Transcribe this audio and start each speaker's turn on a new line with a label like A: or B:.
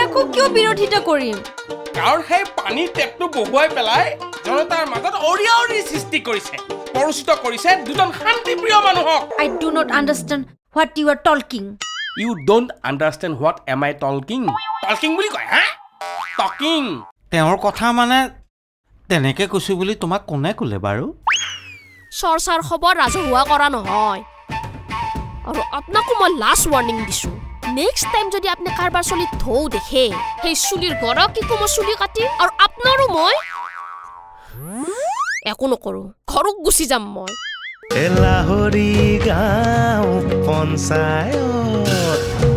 A: আকৌ কিয় বিৰোধিতা কৰিম
B: কাৰণ সেই পানীৰ টেপটো বহুৱাই পেলাই জনতাৰ মাজত অৰিয়াঅৰি সৃষ্টি কৰিছে পৰচিত কৰিছে দুজন শান্তিপ্ৰিয় মানুহক
A: I do not understand what you are talking
B: You don't understand what am I talking talking বুলি কয় হা talking
C: তেওঁৰ কথা মানে তেনেকে কৈছো বুলি তোমাক কোনে ক'লে বাৰু
D: চৰচাৰ খবৰ ৰাজহুৱা কৰা নহয় আৰু আপোনাকো মই লাষ্ট ৱাৰ্নিং দিছো নেক্সট টাইম যদি আপনি কাৰবাৰ চলি ধৌ দেখে সেই চুলিৰ গড় কি কম চুলি কাটি আৰু আপোনাৰো মই একো নকৰো ঘৰক গুচি যাম মই
E: লাহৰি গাঁও পঞ্চায়ত